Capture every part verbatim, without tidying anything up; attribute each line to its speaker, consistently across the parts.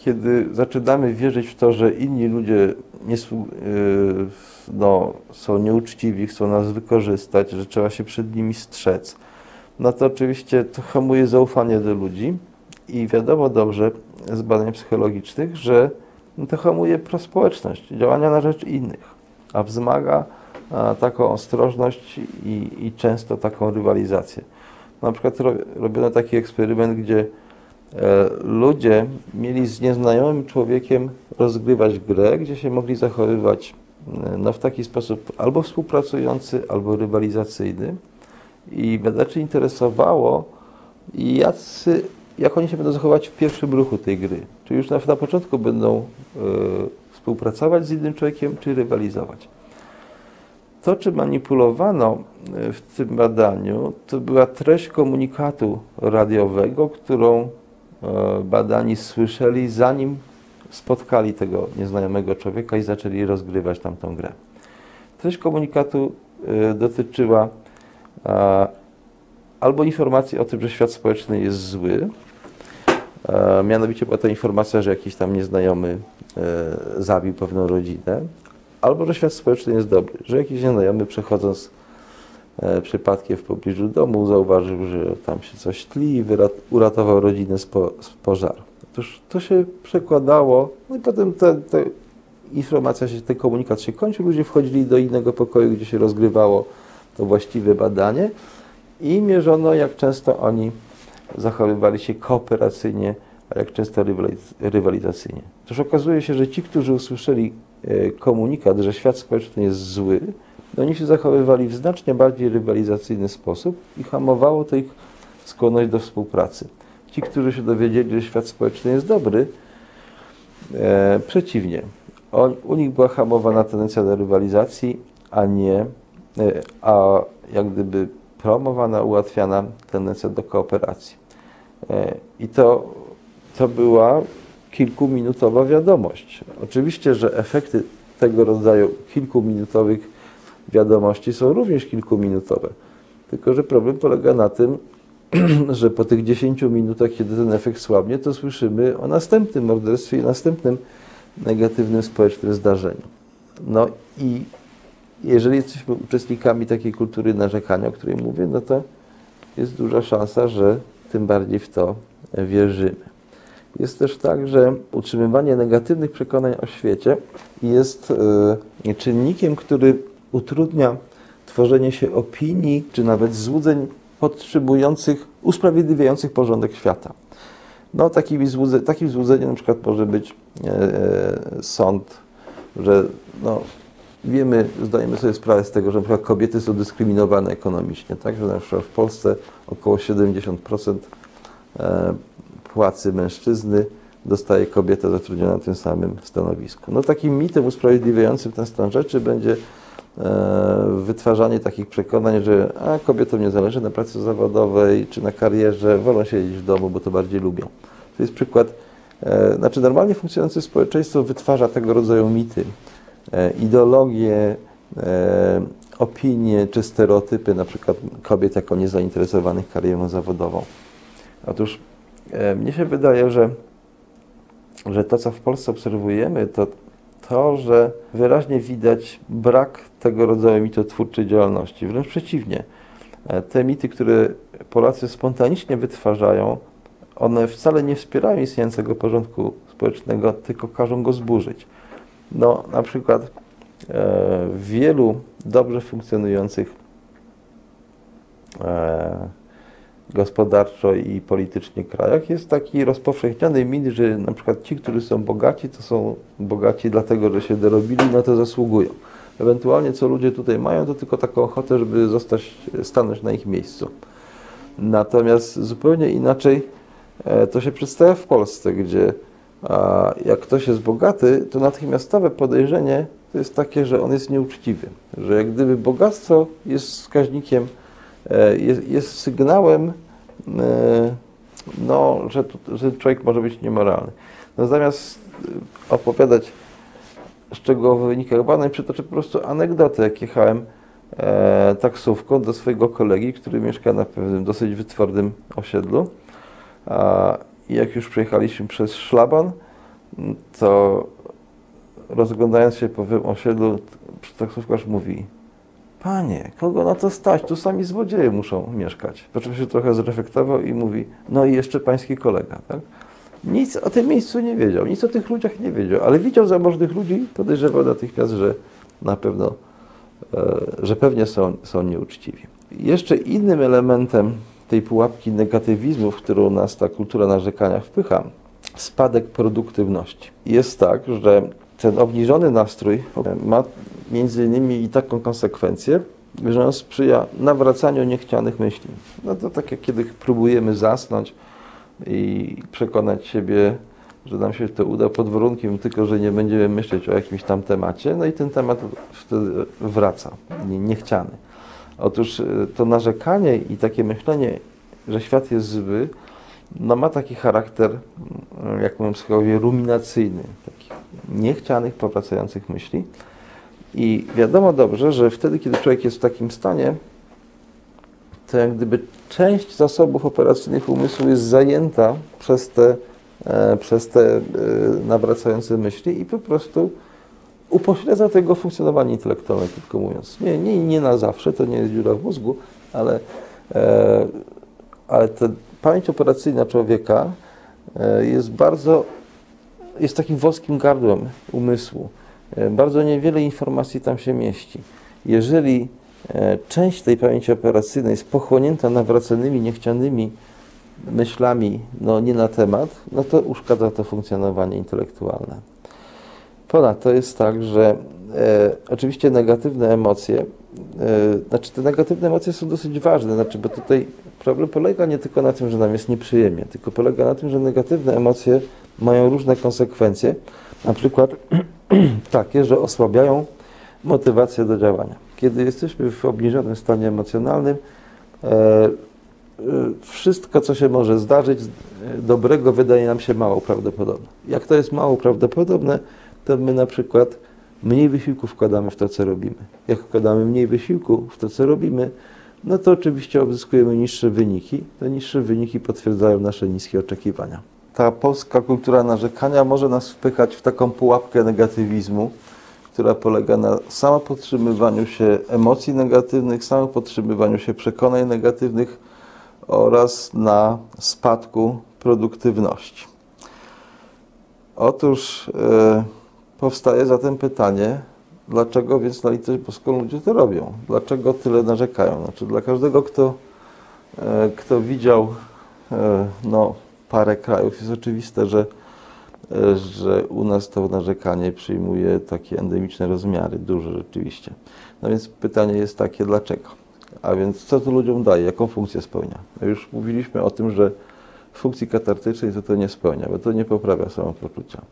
Speaker 1: kiedy zaczynamy wierzyć w to, że inni ludzie nie, no, są nieuczciwi, chcą nas wykorzystać, że trzeba się przed nimi strzec, no to oczywiście to hamuje zaufanie do ludzi i wiadomo dobrze z badań psychologicznych, że to hamuje prospołeczność, działania na rzecz innych, a wzmaga a, taką ostrożność i, i często taką rywalizację. Na przykład ro, robiono taki eksperyment, gdzie e, ludzie mieli z nieznajomym człowiekiem rozgrywać grę, gdzie się mogli zachowywać e, no, w taki sposób albo współpracujący, albo rywalizacyjny. I badaczy interesowało, jacy, jak oni się będą zachować w pierwszym ruchu tej gry. Czy już na, na początku będą e, współpracować z innym człowiekiem, czy rywalizować. To, czy manipulowano w tym badaniu, to była treść komunikatu radiowego, którą badani słyszeli, zanim spotkali tego nieznajomego człowieka i zaczęli rozgrywać tamtą grę. Treść komunikatu dotyczyła albo informacji o tym, że świat społeczny jest zły, mianowicie była to informacja, że jakiś tam nieznajomy zabił pewną rodzinę, albo że świat społeczny jest dobry, że jakiś nieznajomy przechodząc e, przypadkiem w pobliżu domu zauważył, że tam się coś tli i uratował rodzinę z, po, z pożaru. Otóż to się przekładało, no i potem ta, ta informacja, się, ten komunikat się kończył, ludzie wchodzili do innego pokoju, gdzie się rozgrywało to właściwe badanie i mierzono, jak często oni zachowywali się kooperacyjnie, a jak często rywaliz rywalizacyjnie. Otóż okazuje się, że ci, którzy usłyszeli komunikat, że świat społeczny jest zły, no oni się zachowywali w znacznie bardziej rywalizacyjny sposób i hamowało to ich skłonność do współpracy. Ci, którzy się dowiedzieli, że świat społeczny jest dobry, e, przeciwnie. On, u nich była hamowana tendencja do rywalizacji, a nie, e, a jak gdyby promowana, ułatwiana tendencja do kooperacji. E, I to, to była kilkuminutowa wiadomość. Oczywiście, że efekty tego rodzaju kilkuminutowych wiadomości są również kilkuminutowe. Tylko że problem polega na tym, że po tych dziesięciu minutach, kiedy ten efekt słabnie, to słyszymy o następnym morderstwie i następnym negatywnym społecznym zdarzeniu. No i jeżeli jesteśmy uczestnikami takiej kultury narzekania, o której mówię, no to jest duża szansa, że tym bardziej w to wierzymy. Jest też tak, że utrzymywanie negatywnych przekonań o świecie jest y, czynnikiem, który utrudnia tworzenie się opinii, czy nawet złudzeń podtrzymujących, usprawiedliwiających porządek świata. No, takim, złudze, takim złudzeniem na przykład może być e, sąd, że no, wiemy, zdajemy sobie sprawę z tego, że na przykład kobiety są dyskryminowane ekonomicznie, tak? Że na przykład w Polsce około siedemdziesiąt procent e, płacy mężczyzny dostaje kobieta zatrudniona na tym samym stanowisku. No, takim mitem usprawiedliwiającym ten stan rzeczy będzie e, wytwarzanie takich przekonań, że a, kobietom nie zależy na pracy zawodowej czy na karierze, wolą siedzieć w domu, bo to bardziej lubią. To jest przykład, e, znaczy normalnie funkcjonujące społeczeństwo wytwarza tego rodzaju mity, e, ideologie, e, opinie czy stereotypy, na przykład kobiet jako niezainteresowanych karierą zawodową. Otóż e, mnie się wydaje, że, że to, co w Polsce obserwujemy, to to, że wyraźnie widać brak tego rodzaju mitotwórczej działalności. Wręcz przeciwnie. E, te mity, które Polacy spontanicznie wytwarzają, one wcale nie wspierają istniejącego porządku społecznego, tylko każą go zburzyć. No, na przykład e, w wielu dobrze funkcjonujących e, gospodarczo i politycznie krajach jest taki rozpowszechniony mit, że na przykład ci, którzy są bogaci, to są bogaci dlatego, że się dorobili, na to zasługują. Ewentualnie co ludzie tutaj mają, to tylko taką ochotę, żeby zostać, stanąć na ich miejscu. Natomiast zupełnie inaczej to się przedstawia w Polsce, gdzie a, jak ktoś jest bogaty, to natychmiastowe podejrzenie to jest takie, że on jest nieuczciwy. Że jak gdyby bogactwo jest wskaźnikiem, jest, jest sygnałem, no, że, że człowiek może być niemoralny. No, zamiast opowiadać szczegółowo o wynikach badań, przytoczę po prostu anegdotę, jak jechałem e, taksówką do swojego kolegi, który mieszka na pewnym dosyć wytwornym osiedlu. A, I jak już przejechaliśmy przez szlaban, to rozglądając się po owym osiedlu, taksówkarz mówi: panie, kogo na to stać? Tu sami złodzieje muszą mieszkać. Po czym się trochę zreflektował i mówi: no i jeszcze pański kolega, tak? Nic o tym miejscu nie wiedział, nic o tych ludziach nie wiedział, ale widział zamożnych ludzi, podejrzewał natychmiast, że na pewno, że pewnie są, są nieuczciwi. Jeszcze innym elementem tej pułapki negatywizmu, w którą nas ta kultura narzekania wpycha, spadek produktywności. Jest tak, że ten obniżony nastrój ma między innymi i taką konsekwencję, że on sprzyja nawracaniu niechcianych myśli. No to tak jak kiedy próbujemy zasnąć i przekonać siebie, że nam się to uda pod warunkiem tylko, że nie będziemy myśleć o jakimś tam temacie, no i ten temat wtedy wraca, niechciany. Otóż to narzekanie i takie myślenie, że świat jest zły, no ma taki charakter, jak mówią psychologowie, ruminacyjny, takich niechcianych, powracających myśli. I wiadomo dobrze, że wtedy, kiedy człowiek jest w takim stanie, to jak gdyby część zasobów operacyjnych umysłu jest zajęta przez te, e, przez te e, nawracające myśli i po prostu upośledza tego funkcjonowanie intelektualne, krótko mówiąc. Nie, nie, nie na zawsze, to nie jest dziura w mózgu, ale, e, ale ta pamięć operacyjna człowieka e, jest bardzo, jest takim wąskim gardłem umysłu. E, bardzo niewiele informacji tam się mieści. Jeżeli e, część tej pamięci operacyjnej jest pochłonięta nawracanymi, niechcianymi myślami, no nie na temat, no to uszkadza to funkcjonowanie intelektualne. Ponadto jest tak, że e, oczywiście negatywne emocje, e, znaczy te negatywne emocje są dosyć ważne, znaczy, bo tutaj problem polega nie tylko na tym, że nam jest nieprzyjemnie, tylko polega na tym, że negatywne emocje mają różne konsekwencje, na przykład takie, że osłabiają motywację do działania. Kiedy jesteśmy w obniżonym stanie emocjonalnym, e, e, wszystko, co się może zdarzyć dobrego, wydaje nam się mało prawdopodobne. Jak to jest mało prawdopodobne, to my na przykład mniej wysiłku wkładamy w to, co robimy. Jak wkładamy mniej wysiłku w to, co robimy, no to oczywiście uzyskujemy niższe wyniki. Te niższe wyniki potwierdzają nasze niskie oczekiwania. Ta polska kultura narzekania może nas wpychać w taką pułapkę negatywizmu, która polega na samopodtrzymywaniu się emocji negatywnych, samopodtrzymywaniu się przekonań negatywnych oraz na spadku produktywności. Otóż e, powstaje zatem pytanie, dlaczego więc na litość boską ludzie to robią? Dlaczego tyle narzekają? Znaczy, dla każdego, kto, e, kto widział e, no, parę krajów, jest oczywiste, że, e, że u nas to narzekanie przyjmuje takie endemiczne rozmiary, duże rzeczywiście. No więc pytanie jest takie, dlaczego? A więc co to ludziom daje? Jaką funkcję spełnia? No już mówiliśmy o tym, że funkcji katartycznej to to nie spełnia, bo to nie poprawia samopoczucia.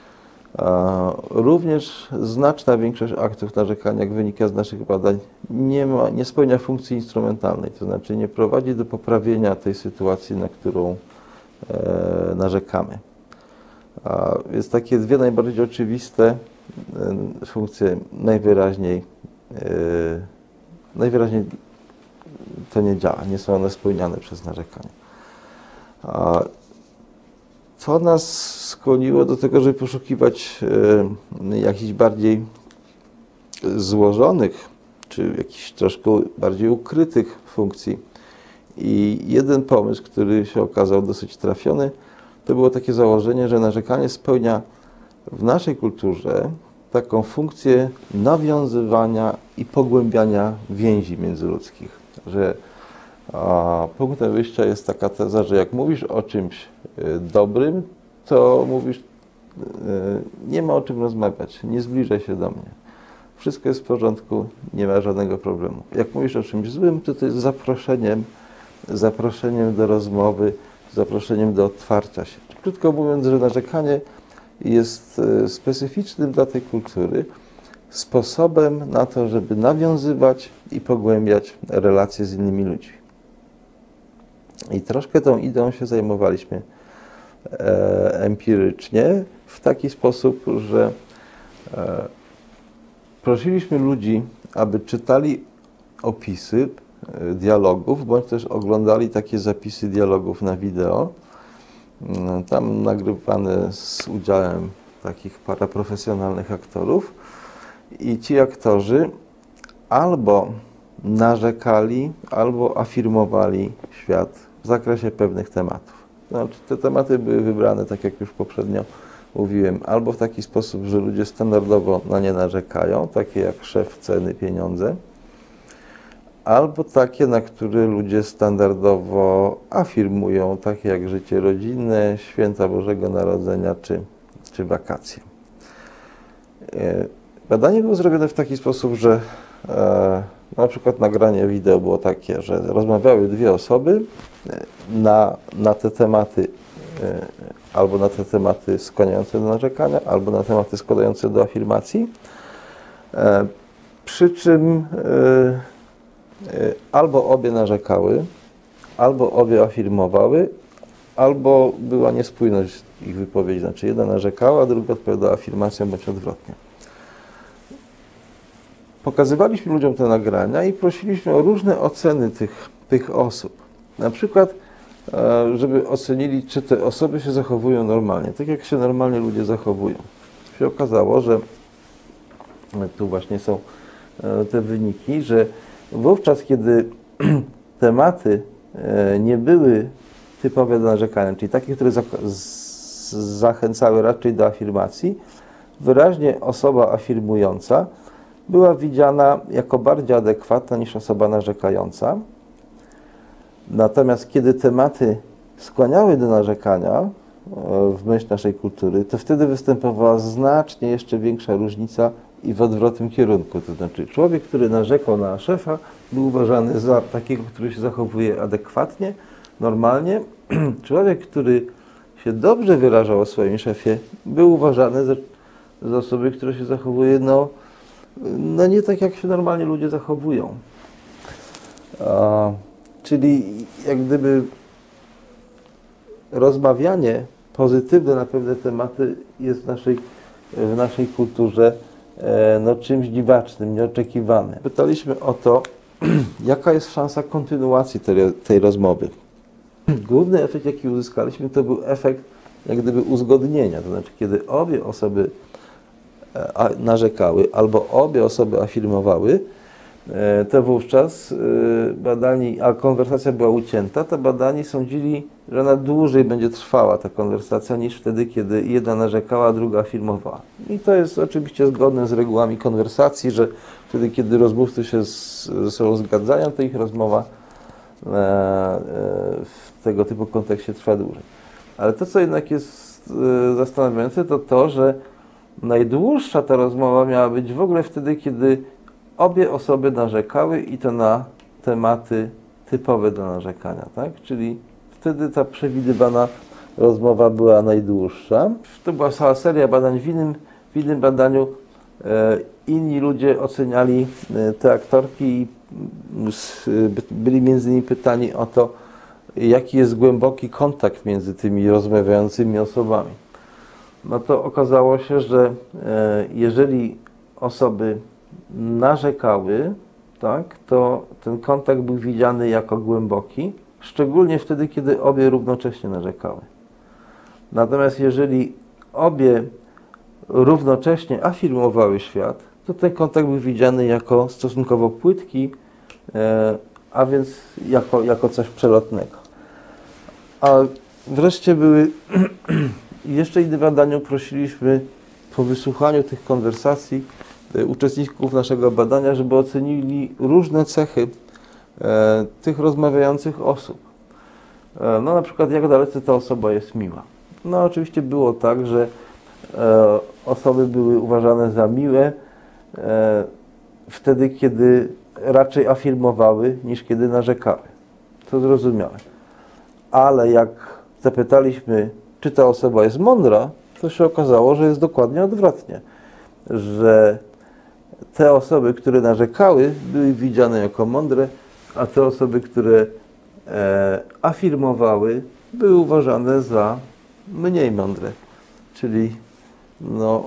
Speaker 1: Również znaczna większość aktów narzekania, jak wynika z naszych badań, nie, ma, nie spełnia funkcji instrumentalnej, to znaczy nie prowadzi do poprawienia tej sytuacji, na którą e, narzekamy. A więc takie dwie najbardziej oczywiste e, funkcje najwyraźniej, e, najwyraźniej to nie działa, nie są one spełniane przez narzekanie. A co nas skłoniło do tego, żeby poszukiwać e, jakichś bardziej złożonych, czy jakichś troszkę bardziej ukrytych funkcji. I jeden pomysł, który się okazał dosyć trafiony, to było takie założenie, że narzekanie spełnia w naszej kulturze taką funkcję nawiązywania i pogłębiania więzi międzyludzkich. Że a, punktem wyjścia jest taka teza, że jak mówisz o czymś y, dobrym, to mówisz, y, nie ma o czym rozmawiać, nie zbliżaj się do mnie. Wszystko jest w porządku, nie ma żadnego problemu. Jak mówisz o czymś złym, to to jest zaproszeniem, zaproszeniem do rozmowy, zaproszeniem do otwarcia się. Krótko mówiąc, że narzekanie jest y, specyficznym dla tej kultury sposobem na to, żeby nawiązywać i pogłębiać relacje z innymi ludźmi. I troszkę tą ideą się zajmowaliśmy e, empirycznie w taki sposób, że e, prosiliśmy ludzi, aby czytali opisy e, dialogów, bądź też oglądali takie zapisy dialogów na wideo tam nagrywane z udziałem takich paraprofesjonalnych aktorów i ci aktorzy albo narzekali, albo afirmowali świat w zakresie pewnych tematów. Znaczy, te tematy były wybrane, tak jak już poprzednio mówiłem, albo w taki sposób, że ludzie standardowo na nie narzekają, takie jak szef, ceny, pieniądze, albo takie, na które ludzie standardowo afirmują, takie jak życie rodzinne, święta Bożego Narodzenia czy, czy wakacje. Badanie było zrobione w taki sposób, że e, na przykład nagranie wideo było takie, że rozmawiały dwie osoby na, na te tematy, e, albo na te tematy skłaniające do narzekania, albo na tematy składające do afirmacji, e, przy czym e, albo obie narzekały, albo obie afirmowały, albo była niespójność ich wypowiedzi. Znaczy jedna narzekała, a druga odpowiadała afirmacją bądź odwrotnie. Pokazywaliśmy ludziom te nagrania i prosiliśmy o różne oceny tych, tych osób. Na przykład, żeby ocenili, czy te osoby się zachowują normalnie, tak jak się normalnie ludzie zachowują. Się okazało, że tu właśnie są te wyniki, że wówczas, kiedy tematy nie były typowe do narzekania, czyli takie, które zachęcały raczej do afirmacji, wyraźnie osoba afirmująca była widziana jako bardziej adekwatna niż osoba narzekająca. Natomiast kiedy tematy skłaniały do narzekania w myśl naszej kultury, to wtedy występowała znacznie jeszcze większa różnica i w odwrotnym kierunku. To znaczy człowiek, który narzekał na szefa, był uważany za takiego, który się zachowuje adekwatnie, normalnie. Człowiek, który się dobrze wyrażał o swoim szefie, był uważany za, za osoby, które się zachowuje no, no nie tak, jak się normalnie ludzie zachowują. A, czyli jak gdyby rozmawianie pozytywne na pewne tematy jest w naszej, w naszej kulturze e, no, czymś dziwacznym, nieoczekiwanym. Pytaliśmy o to, jaka jest szansa kontynuacji tej, tej rozmowy. Główny efekt, jaki uzyskaliśmy, to był efekt jak gdyby uzgodnienia. To znaczy, kiedy obie osoby narzekały, albo obie osoby afirmowały, to wówczas badani, a konwersacja była ucięta, to badani sądzili, że ona dłużej będzie trwała, ta konwersacja, niż wtedy, kiedy jedna narzekała, a druga afirmowała. I to jest oczywiście zgodne z regułami konwersacji, że wtedy, kiedy rozmówcy się ze sobą zgadzają, to ich rozmowa w tego typu kontekście trwa dłużej. Ale to, co jednak jest zastanawiające, to to, że najdłuższa ta rozmowa miała być w ogóle wtedy, kiedy obie osoby narzekały i to na tematy typowe do narzekania, tak? Czyli wtedy ta przewidywana rozmowa była najdłuższa. To była cała seria badań. W innym, w innym badaniu e, inni ludzie oceniali e, te aktorki i e, byli między innymi pytani o to, jaki jest głęboki kontakt między tymi rozmawiającymi osobami. No to okazało się, że e, jeżeli osoby narzekały, tak, to ten kontakt był widziany jako głęboki, szczególnie wtedy, kiedy obie równocześnie narzekały. Natomiast jeżeli obie równocześnie afirmowały świat, to ten kontakt był widziany jako stosunkowo płytki, e, a więc jako, jako coś przelotnego. A wreszcie były jeszcze inne badania, prosiliśmy po wysłuchaniu tych konwersacji uczestników naszego badania, żeby ocenili różne cechy e, tych rozmawiających osób. E, no na przykład jak dalece ta osoba jest miła. No oczywiście było tak, że e, osoby były uważane za miłe e, wtedy, kiedy raczej afirmowały, niż kiedy narzekały. To zrozumiałe. Ale jak zapytaliśmy, czy ta osoba jest mądra, to się okazało, że jest dokładnie odwrotnie. Że te osoby, które narzekały, były widziane jako mądre, a te osoby, które e, afirmowały, były uważane za mniej mądre. Czyli no,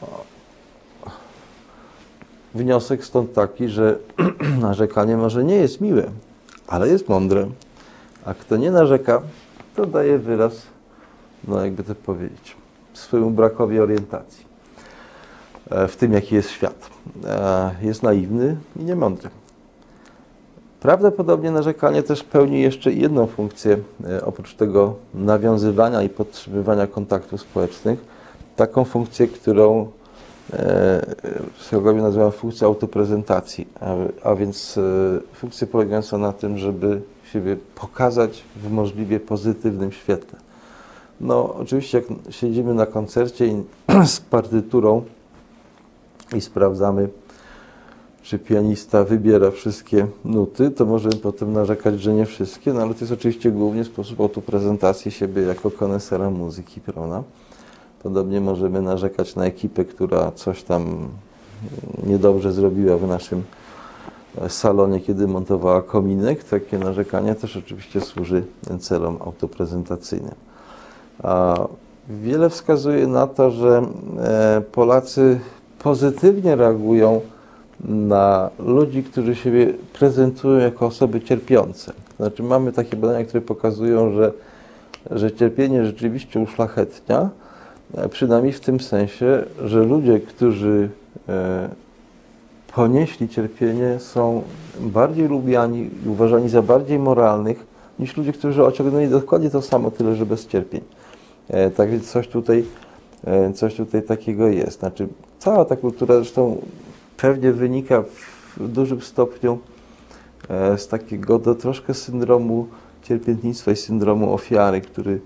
Speaker 1: wniosek stąd taki, że narzekanie może nie jest miłe, ale jest mądre. A kto nie narzeka, to daje wyraz no jakby to powiedzieć, swojemu brakowi orientacji w tym, jaki jest świat. Jest naiwny i niemądry. Prawdopodobnie narzekanie też pełni jeszcze jedną funkcję, oprócz tego nawiązywania i podtrzymywania kontaktów społecznych, taką funkcję, którą psychologowie nazywają funkcją autoprezentacji, a, a więc funkcję polegającą na tym, żeby siebie pokazać w możliwie pozytywnym świetle. No oczywiście jak siedzimy na koncercie i, z partyturą i sprawdzamy, czy pianista wybiera wszystkie nuty, to możemy potem narzekać, że nie wszystkie, no ale to jest oczywiście głównie sposób autoprezentacji siebie jako konesera muzyki, prawda? Podobnie możemy narzekać na ekipę, która coś tam niedobrze zrobiła w naszym salonie, kiedy montowała kominek. Takie narzekanie też oczywiście służy celom autoprezentacyjnym. A wiele wskazuje na to, że Polacy pozytywnie reagują na ludzi, którzy siebie prezentują jako osoby cierpiące. Znaczy mamy takie badania, które pokazują, że, że cierpienie rzeczywiście uszlachetnia, przynajmniej w tym sensie, że ludzie, którzy e, ponieśli cierpienie, są bardziej lubiani i uważani za bardziej moralnych niż ludzie, którzy osiągnęli dokładnie to samo, tyle że bez cierpień. E, tak więc coś tutaj, e, coś tutaj takiego jest. Znaczy, cała ta kultura zresztą pewnie wynika w dużym stopniu e, z takiego do troszkę syndromu cierpiętnictwa i syndromu ofiary, który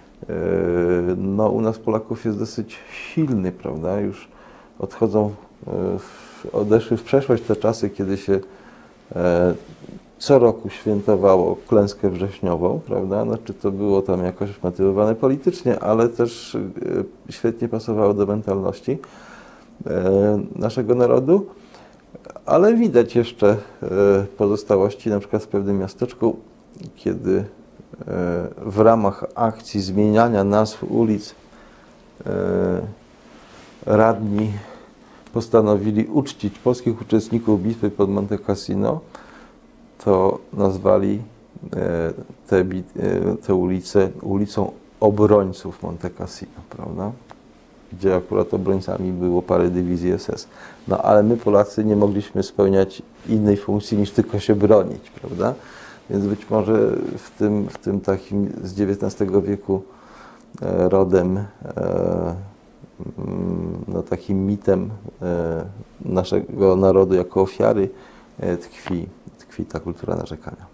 Speaker 1: no, u nas Polaków jest dosyć silny, prawda? Już odchodzą, w, odeszły w przeszłość te czasy, kiedy się e, co roku świętowało klęskę wrześniową, prawda? Znaczy to było tam jakoś motywowane politycznie, ale też e, świetnie pasowało do mentalności e, naszego narodu. Ale widać jeszcze e, pozostałości, na przykład w pewnym miasteczku, kiedy w ramach akcji zmieniania nazw ulic radni postanowili uczcić polskich uczestników bitwy pod Monte Cassino, to nazwali te, te ulice ulicą obrońców Monte Cassino, prawda? Gdzie akurat obrońcami było parę dywizji S S. No ale my Polacy nie mogliśmy spełniać innej funkcji niż tylko się bronić, prawda? Więc być może w tym, w tym takim z dziewiętnastego wieku e, rodem, e, no, takim mitem e, naszego narodu jako ofiary e, tkwi, tkwi ta kultura narzekania.